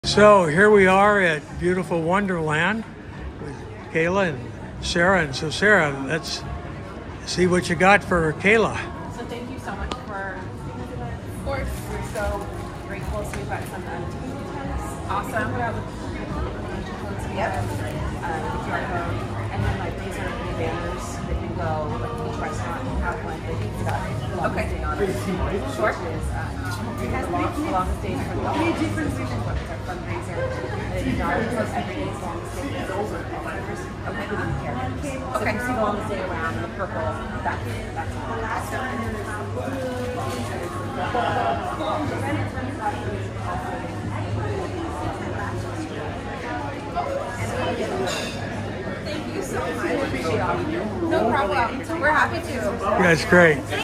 So here we are at beautiful Wonderland with Kayla and Sarah. And so Sarah, let's see what you got for Kayla. So thank you so much for, of course, we're so grateful. So we've got some awesome. Yep. QR code. And then like these are the banners that can go like each restaurant and have one. They think about okay. Day on it. Short is the longest day for the different fundraiser. And it's not because every day is longest day. It's over. Okay. Okay. So the longest day around the purple. That's all. Thank you so much. I appreciate all of you. No problem. We're happy to. That's great.